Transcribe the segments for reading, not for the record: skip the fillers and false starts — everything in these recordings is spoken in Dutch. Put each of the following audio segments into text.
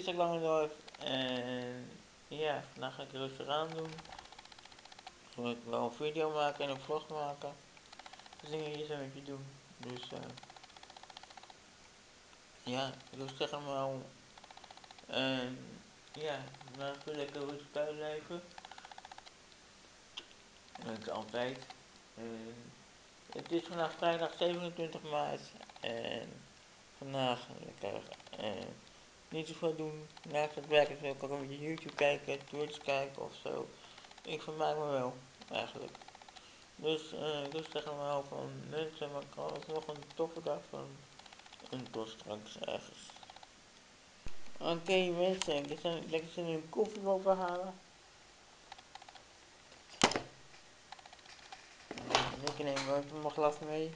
gisteren Langendorf en ja, vandaag ga ik rustig aan doen. Zal ik wel een video maken en een vlog maken. Dus dingen hier zo met je doen. Dus ja, rustig allemaal. En ja, vandaag wil ik rustig thuis blijven. Dat altijd. En het is vandaag vrijdag 27 maart en vandaag lekker niet zoveel doen. Naast het werken wil ik ook een beetje YouTube kijken, Twitch kijken of zo. Ik vermaak me wel, eigenlijk. Dus rustig allemaal van mensen, maar ik had nog een toffe dag van. En tot straks ergens. Oké mensen, ik ga lekker zin in een koffie boven halen. Ik neem even mijn glas mee.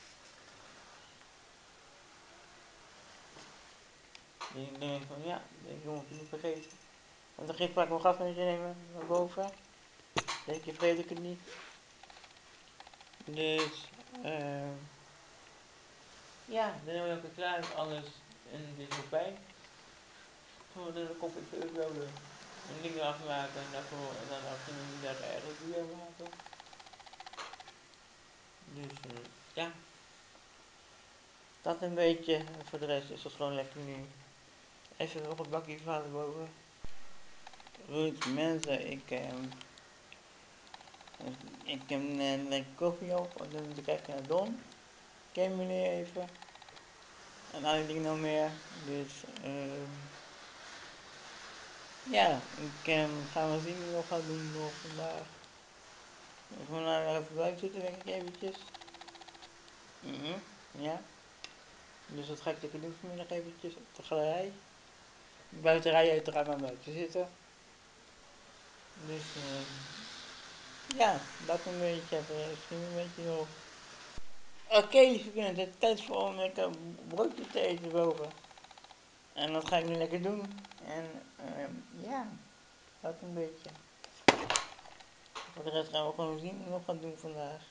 Ik denk van ja, ik moet het niet vergeten. Want dan ging ik mijn glas mee nemen naar boven. Denk je vergeet ik het niet. Dus ja, dan hebben we ook klaar alles en het is voorbij. Gewoon de koffie even uploaden. En dingen afmaken en daarvoor en dan als je een dag ergens video maken. Dus ja, dat een beetje. Voor de rest is het gewoon lekker nu. Even nog een bakje vader boven. Goed mensen, ik heb een lekker koffie op en dan kijk ik naar Don. Ken meneer even. En alle dingen nog meer. Dus ja, ik ga wel zien wat ik nog ga doen nog vandaag. Vandaag nog even buiten zitten denk ik eventjes. Ja. Dus dat ga ik lekker doen vanmiddag eventjes op de galerij. Buiten rijden uiteraard maar buiten zitten. Dus ja, dat een beetje. Misschien een beetje nog. Oké, lieve vrienden, het is tijd voor om lekker broodje te eten boven. En dat ga ik nu lekker doen. En ja, dat een beetje. Voor de rest gaan we gewoon zien wat we nog gaan doen vandaag.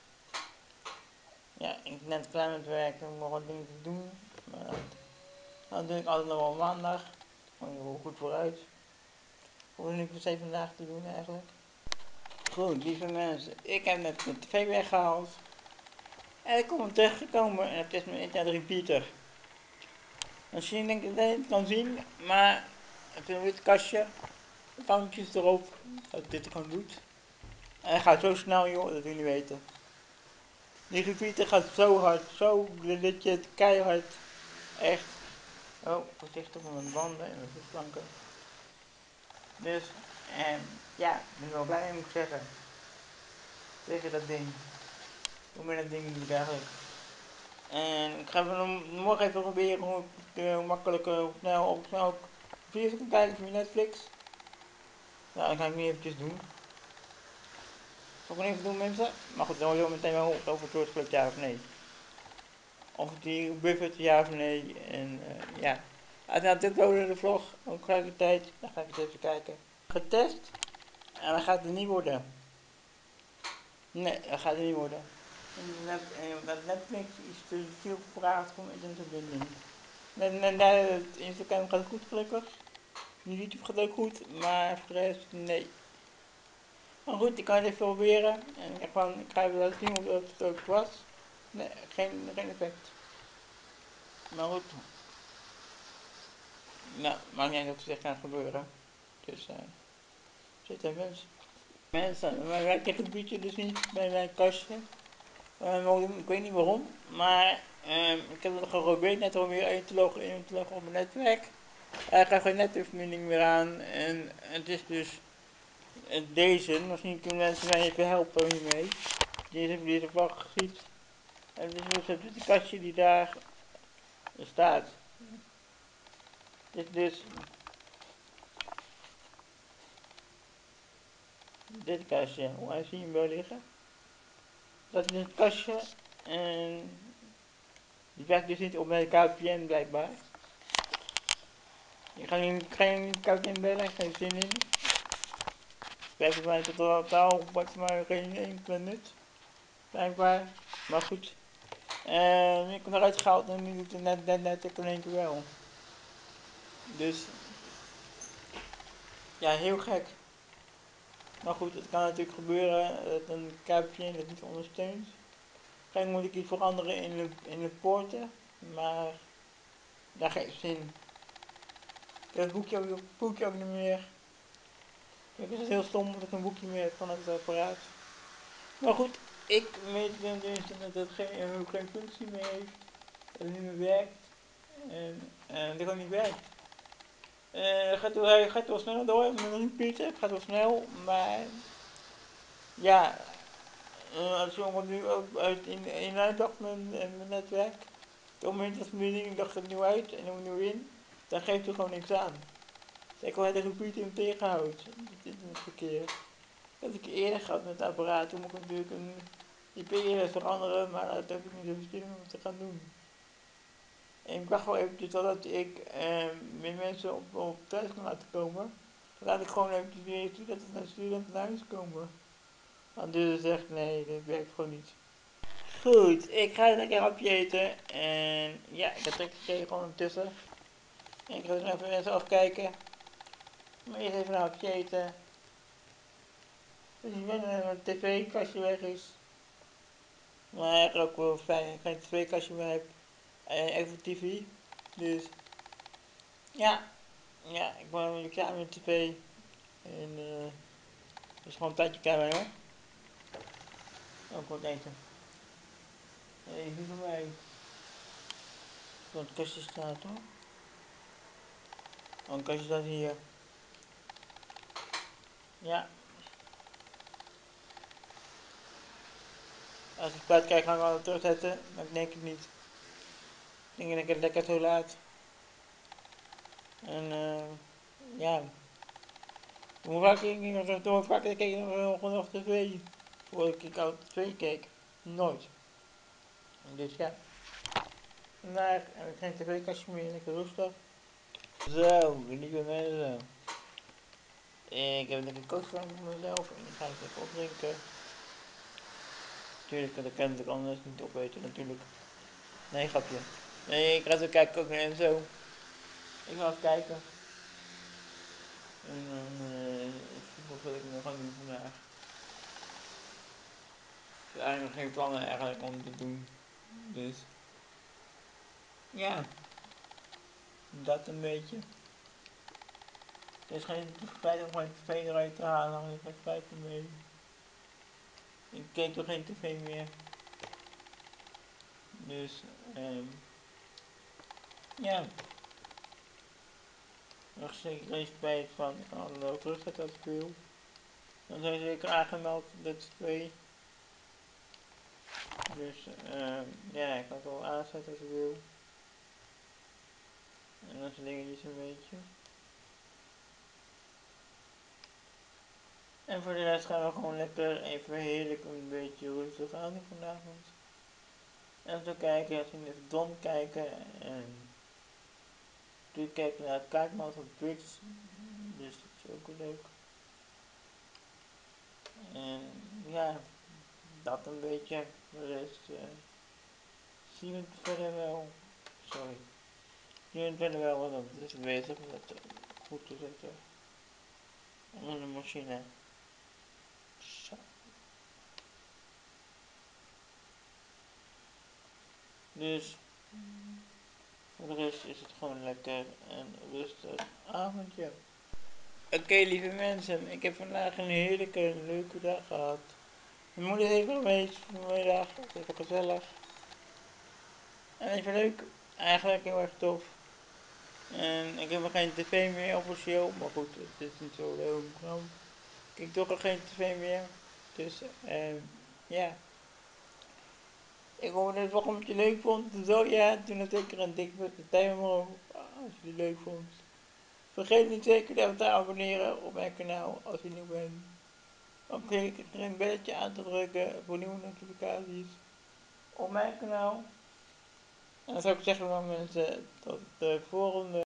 Ja, ik ben net klaar met werken, ik heb nog wat dingen te doen. Maar dat doe ik altijd nog wel maandag. Gewoon heel goed vooruit. Hoe nu per se vandaag te doen eigenlijk. Goed, lieve mensen, ik heb net de tv weggehaald. En ik kom teruggekomen en het is mijn interne repeater. Misschien denk ik dat je het kan zien, maar het is een wit kastje. Vouwtjes erop, dat dit gewoon doet. En hij gaat zo snel joh, dat wil je niet weten. Die repeater gaat zo hard, zo legit, keihard. Echt. Oh, voorzichtig met mijn banden en de voetplanken. Dus, ja, ik ben wel blij mee moet ik zeggen. Tegen dat ding. Hoe met dat ding doe ik eigenlijk. En ik ga morgen even proberen hoe ik makkelijk, snel video's kan kijken via Netflix. Ja, dat ga ik nu eventjes doen. Zal ik nog even doen mensen? Maar goed, dan hoor je meteen wel of het wordt gelukt ja of nee. Of het die buffert ja of nee. En ja. Uiteindelijk uploaden de vlog, ook tegelijkertijd. Dan ga ik eens even kijken. Getest. En dat gaat het niet worden. Nee, dat gaat het niet worden. Dat Netflix is te veel gevraagd voor internetverbinding. Het Instagram gaat goed gelukkig. YouTube gaat ook goed, maar voor de rest nee. Maar goed, ik kan het even proberen. En ik ga even laten zien of het ook was. Nee, geen effect. Maar goed. Nou, maakt niet uit of het gaat gebeuren. Dus zit er mensen, maar wij krijgen het buurtje dus niet bij mijn kastje. Ik weet niet waarom, maar ik heb het geprobeerd net om weer in te loggen op mijn netwerk. Hij krijgt geen netwerkverbinding meer aan en het is dus deze, misschien kunnen mensen mij even helpen hiermee. Deze vlag ziet. En dit is dus het kastje die daar staat. Dit is dus dit kastje, hoe zie je hem wel liggen? Dat is het kastje en die werkt dus niet op mijn KPN blijkbaar. Ik ga geen KPN bellen, geen zin in. Blijft voor mij totaal maar geen enkele nut. Blijkbaar, maar goed. Ik heb eruit gehaald en nu doet het net in één keer wel. Dus Ja, heel gek. Maar goed, het kan natuurlijk gebeuren dat een kuipje dat niet ondersteunt. Waarschijnlijk moet ik iets veranderen in de poorten, maar dat geeft zin. Ik heb het boekje ook niet meer. Kijk, het is heel stom dat ik een boekje meer heb van het apparaat. Maar goed, ik weet dus dat het geen functie meer heeft. Dat het niet meer werkt. En dat het ook niet werkt. Hij gaat wel snel door met een repeater. Het gaat wel snel, maar ja, als jongen nu ook in uitdacht mijn netwerk. Op het moment dat de verbinding dacht het nieuw uit en dan nieuw in, dan geeft er gewoon niks aan. Zeker hoe hij de repeater hem tegenhoudt, het internetverkeer. Dat heb ik eerder gehad met het apparaat, toen moet ik natuurlijk een IP-adres veranderen, maar dat heb ik niet zoveel zin om te gaan doen. En ik wacht wel eventjes totdat ik meer mensen op thuis kan laten komen. Dan laat ik gewoon eventjes weer studenten naar huis komen. Want dus zegt nee, dat werkt gewoon niet. Goed, ik ga lekker een hapje eten. En ja, ik heb trek gekregen ondertussen. En ik ga dus even mensen afkijken. Maar eerst even een hapje eten. Dus ik ben dat mijn tv-kastje weg is. Maar eigenlijk ook wel fijn dat ik geen tv-kastje meer heb. Even tv. Dus ja, ik ben weer klaar met tv. En dus gewoon een tijdje kijken hoor. Ook wat eten. Even voor mij. Want het kastje staat hoor. Oh, het kastje staat hier. Ja. Als ik buiten kijk ga ik wel terugzetten. Maar ik denk het niet. Ik denk dat ik het lekker zo laat. En ja. Hoe vaak keek ik nog tv? Voordat ik al tv keek. Nooit. Dus ja. Vandaag heb ik geen tv-kastje meer. Lekker rustig. Zo, lieve mensen. Ik heb lekker kookvorm voor mezelf. En ik ga het even opdrinken. Tuurlijk, dat kan ik anders niet opeten natuurlijk. Nee, grapje. Nee, ik ga zo kijken ook naar en zo. Ik ga even kijken. En dan wat ik nog gaan doen vandaag. Ik heb eigenlijk nog geen plannen eigenlijk om te doen. Dus ja, dat een beetje. Er is geen feit om gewoon tv eruit te halen, er is geen feit mee. Ik keek toch geen tv meer. Dus ja. Nog zeker geen spijt van. Ik kan ook terugzetten als ik wil. Dan zijn ze zeker aangemeld, dat 2. Dus ja, ik kan het wel aanzetten als ik wil. En dat soort dingetjes een beetje. En voor de rest gaan we gewoon lekker even heerlijk een beetje rustig aan doen vanavond. En zo kijken, als we even Don kijken en natuurlijk kijken naar het kaartmodel van Twitch. Dus dat is ook wel leuk. En ja, dat een beetje. De rest zien we het verder wel. Sorry. Zien we het verder wel, want dat is bezig om het goed te zetten. Onder de machine. Zo. Dus voor de rest is het gewoon lekker en rustig avondje. Oké, lieve mensen, ik heb vandaag een heerlijke, leuke dag gehad. Mijn moeder is even geweest vanmiddag, dat was even gezellig. En even leuk, eigenlijk heel erg tof. En ik heb nog geen tv meer officieel, maar goed, het is niet zo leuk. Ik heb toch al geen tv meer. Dus ja. Ik hoorde het waarom je het leuk vond. Zo ja, toen het zeker een dik met de duim omhoog. Als je het leuk vond. Vergeet niet zeker even te abonneren op mijn kanaal als je nieuw bent. Ook zeker een belletje aan te drukken voor nieuwe notificaties op mijn kanaal. En dan zou ik zeggen van mensen, tot de volgende.